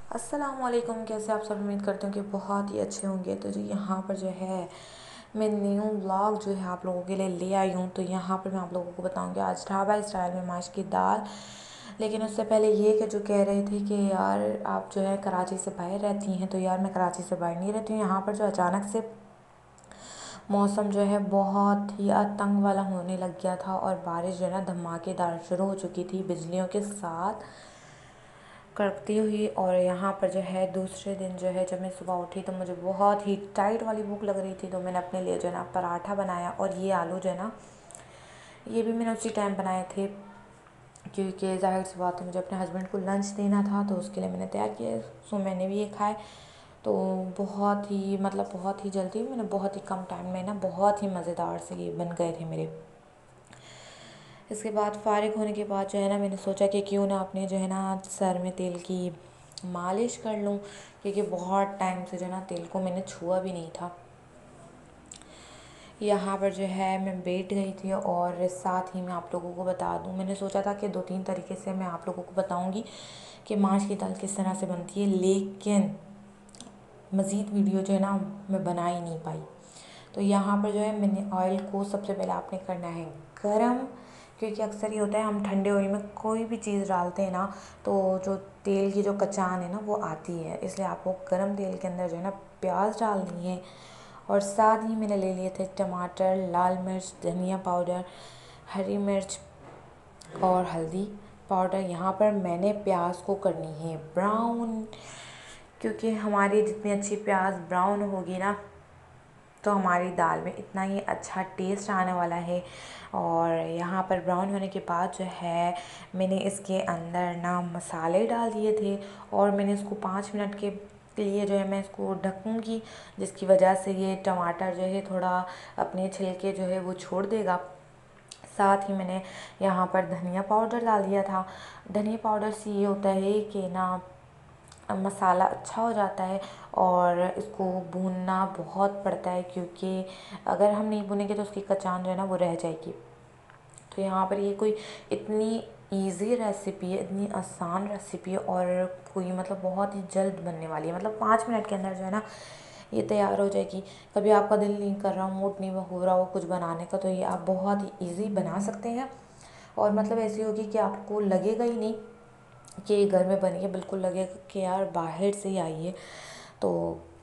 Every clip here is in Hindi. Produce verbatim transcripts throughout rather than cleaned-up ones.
अस्सलामुअलैकुम। कैसे आप सब? उम्मीद करते हैं कि बहुत ही अच्छे होंगे। तो जी यहाँ पर जो है मैं न्यू व्लॉग जो है आप लोगों के लिए ले आई हूँ। तो यहाँ पर मैं आप लोगों को बताऊँगी आज ढाबा स्टाइल में माश की दाल। लेकिन उससे पहले ये कि जो कह रहे थे कि यार आप जो है कराची से बाहर रहती हैं, तो यार मैं कराची से बाहर नहीं रहती हूँ। यहाँ पर जो अचानक से मौसम जो है बहुत ही आतंक वाला होने लग गया था और बारिश जो है ना धमाकेदार शुरू हो चुकी थी बिजलियों के साथ कड़कती हुई। और यहाँ पर जो है दूसरे दिन जो है जब मैं सुबह उठी तो मुझे बहुत ही टाइट वाली भूख लग रही थी। तो मैंने अपने लिए जो है ना पराठा बनाया, और ये आलू जो है ना ये भी मैंने उसी टाइम बनाए थे क्योंकि ज़ाहिर सी बात है मुझे अपने हस्बैंड को लंच देना था, तो उसके लिए मैंने तैयार किया। सो मैंने भी ये खाए। तो बहुत ही मतलब बहुत ही जल्दी मैंने बहुत ही कम टाइम में ना बहुत ही मज़ेदार से ये बन गए थे मेरे। इसके बाद फ़ारिग होने के बाद जो है ना मैंने सोचा कि क्यों ना अपने जो है ना सर में तेल की मालिश कर लूँ, क्योंकि बहुत टाइम से जो है ना तेल को मैंने छुआ भी नहीं था। यहाँ पर जो है मैं बैठ गई थी और साथ ही मैं आप लोगों को बता दूँ, मैंने सोचा था कि दो तीन तरीके से मैं आप लोगों को बताऊँगी कि माश की दाल किस तरह से बनती है, लेकिन मज़ीद वीडियो जो है ना मैं बना ही नहीं पाई। तो यहाँ पर जो है मैंने ऑयल को सबसे पहले आपने करना है गरम, क्योंकि अक्सर ये होता है हम ठंडे ऑयल में कोई भी चीज़ डालते हैं ना तो जो तेल की जो कचान है ना वो आती है, इसलिए आपको गरम तेल के अंदर जो है ना प्याज डालनी है। और साथ ही मैंने ले लिए थे टमाटर, लाल मिर्च, धनिया पाउडर, हरी मिर्च और हल्दी पाउडर। यहाँ पर मैंने प्याज को करनी है ब्राउन, क्योंकि हमारी जितनी अच्छी प्याज ब्राउन होगी ना तो हमारी दाल में इतना ही अच्छा टेस्ट आने वाला है। और यहाँ पर ब्राउन होने के बाद जो है मैंने इसके अंदर ना मसाले डाल दिए थे, और मैंने इसको पाँच मिनट के लिए जो है मैं इसको ढकूँगी, जिसकी वजह से ये टमाटर जो है थोड़ा अपने छिलके जो है वो छोड़ देगा। साथ ही मैंने यहाँ पर धनिया पाउडर डाल दिया था। धनिया पाउडर से ये होता है कि ना मसाला अच्छा हो जाता है और इसको भूनना बहुत पड़ता है, क्योंकि अगर हम नहीं भूनेंगे तो उसकी कचान जो है ना वो रह जाएगी। तो यहाँ पर ये कोई इतनी इजी रेसिपी है, इतनी आसान रेसिपी है और कोई मतलब बहुत ही जल्द बनने वाली है। मतलब पाँच मिनट के अंदर जो है ना ये तैयार हो जाएगी। कभी आपका दिल नहीं कर रहा, मूड नहीं हो रहा हो कुछ बनाने का, तो ये आप बहुत ही ईजी बना सकते हैं। और मतलब ऐसी होगी कि आपको लगेगा ही नहीं कि ये घर में बनी है, बिल्कुल लगेगा कि यार बाहर से ही आई है। तो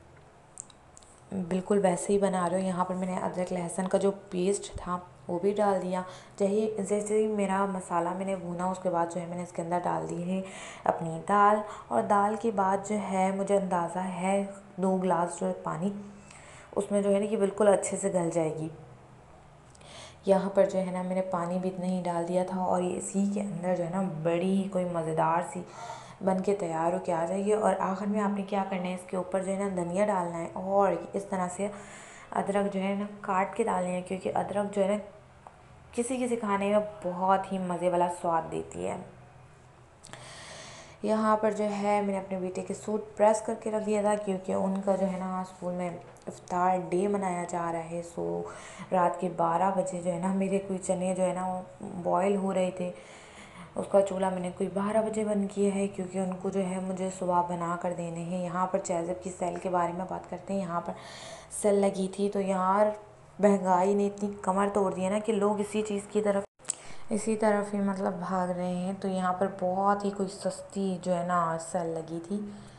बिल्कुल वैसे ही बना रहे हो। यहाँ पर मैंने अदरक लहसुन का जो पेस्ट था वो भी डाल दिया। जैसे जैसे ही मेरा मसाला मैंने भुना उसके बाद जो है मैंने इसके अंदर डाल दी है अपनी दाल। और दाल के बाद जो है मुझे अंदाज़ा है दो गिलास जो है पानी उसमें जो है ना कि बिल्कुल अच्छे से गल जाएगी। यहाँ पर जो है ना मैंने पानी भी इतना ही डाल दिया था और ये इसी के अंदर जो है ना बड़ी ही कोई मज़ेदार सी बन के तैयार हो के आ जाएगी। और आखिर में आपने क्या करना है, इसके ऊपर जो है ना धनिया डालना है और इस तरह से अदरक जो है ना काट के डालनी है, क्योंकि अदरक जो है ना किसी किसी खाने में बहुत ही मज़े वाला स्वाद देती है। यहाँ पर जो है मैंने अपने बेटे के सूट प्रेस करके रख दिया था, क्योंकि उनका जो है ना स्कूल में इफ्तार डे मनाया जा रहा है। सो रात के बारह बजे जो है ना मेरे कोई चने जो है ना बॉयल हो रहे थे, उसका चूल्हा मैंने कोई बारह बजे बंद किया है, क्योंकि उनको जो है मुझे सुबह बना कर देने हैं। यहाँ पर चैज़ब की सेल के बारे में बात करते हैं। यहाँ पर सेल लगी थी, तो यहाँ महंगाई ने इतनी कमर तोड़ दी है ना कि लोग इसी चीज़ की तरफ इसी तरफ ही मतलब भाग रहे हैं। तो यहाँ पर बहुत ही कोई सस्ती जो है ना सेल लगी थी।